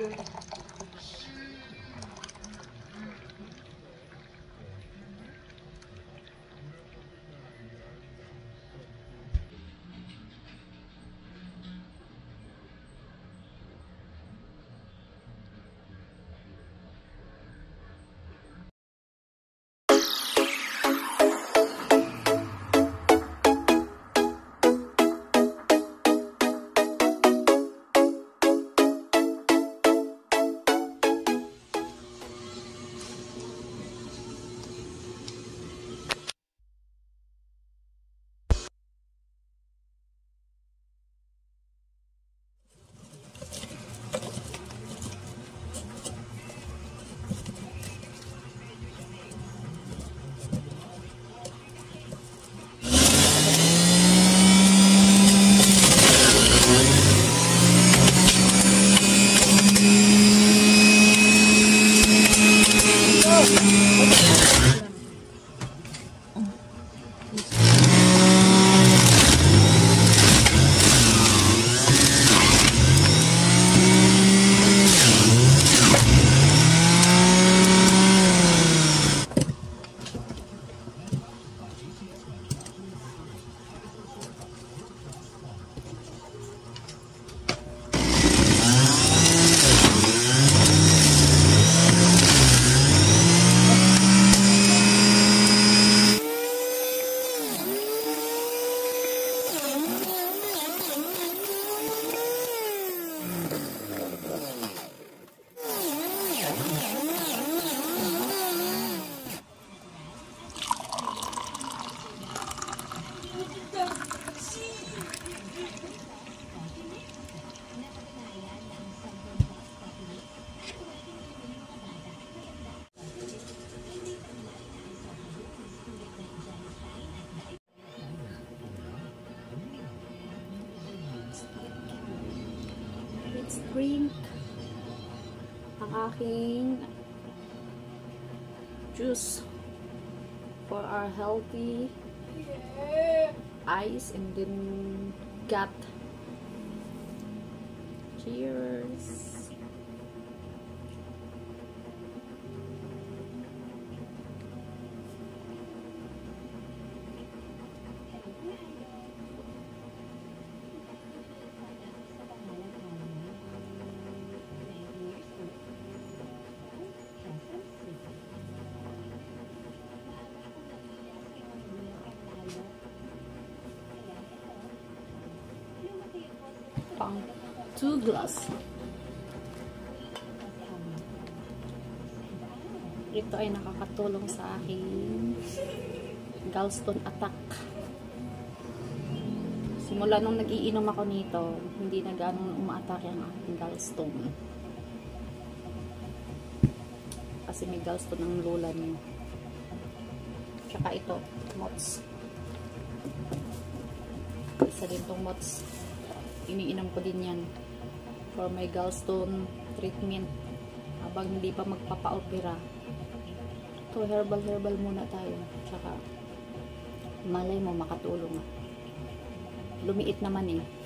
Drink ang aking juice for our healthy eyes and then gut. Cheers. Pang 2 glass. Ito ay nakakatulong sa aking gallstone attack. Simula nung nag-iinom ako nito, hindi na ganun uma-attack ang aking gallstone. Kasi may gallstone ang lula niya. Tsaka ito, mots. Isa din tong mots. Iniinom ko din yan for my gallstone treatment habang hindi pa magpapa-opera. Ito, herbal muna tayo. Tsaka malay mo makatulong. Lumiit naman eh.